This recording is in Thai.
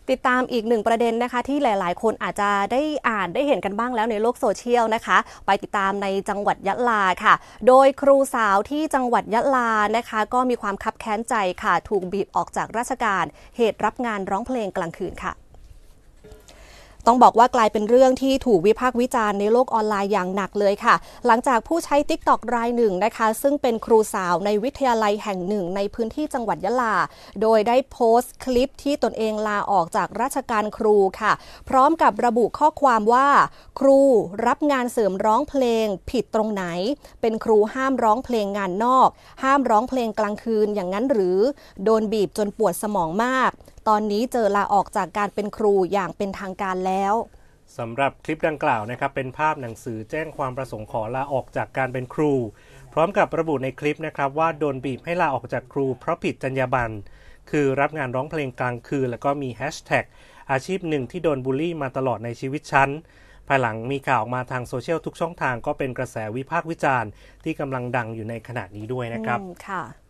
ติดตามอีกหนึ่งประเด็นนะคะที่หลายๆคนอาจจะได้อ่านได้เห็นกันบ้างแล้วในโลกโซเชียลนะคะไปติดตามในจังหวัดยะลาค่ะโดยครูสาวที่จังหวัดยะลานะคะก็มีความคับแค้นใจค่ะถูกบีบออกจากราชการเหตุรับงานร้องเพลงกลางคืนค่ะต้องบอกว่ากลายเป็นเรื่องที่ถูกวิพากษ์วิจารณ์ในโลกออนไลน์อย่างหนักเลยค่ะหลังจากผู้ใช้ TikTok รายหนึ่งนะคะซึ่งเป็นครูสาวในวิทยาลัยแห่งหนึ่งในพื้นที่จังหวัดยะลาโดยได้โพสต์คลิปที่ตนเองลาออกจากราชการครูค่ะพร้อมกับระบุข้อความว่าครูรับงานเสริมร้องเพลงผิดตรงไหนเป็นครูห้ามร้องเพลงงานนอกห้ามร้องเพลงกลางคืนอย่างนั้นหรือโดนบีบจนปวดสมองมากตอนนี้เจอลาออกจากการเป็นครูอย่างเป็นทางการแล้วสำหรับคลิปดังกล่าวนะครับเป็นภาพหนังสือแจ้งความประสงค์ขอลาออกจากการเป็นครูพร้อมกับระบุในคลิปนะครับว่าโดนบีบให้ลาออกจากครูเพราะผิดจรรยาบรรณคือรับงานร้องเพลงกลางคืนแล้วก็มีแฮชแท็กอาชีพหนึ่งที่โดนบูลลี่มาตลอดในชีวิตฉันภายหลังมีข่าวออกมาทางโซเชียลทุกช่องทางก็เป็นกระแสวิพากษ์วิจารณ์ที่กำลังดังอยู่ในขณะนี้ด้วยนะครับค่ะ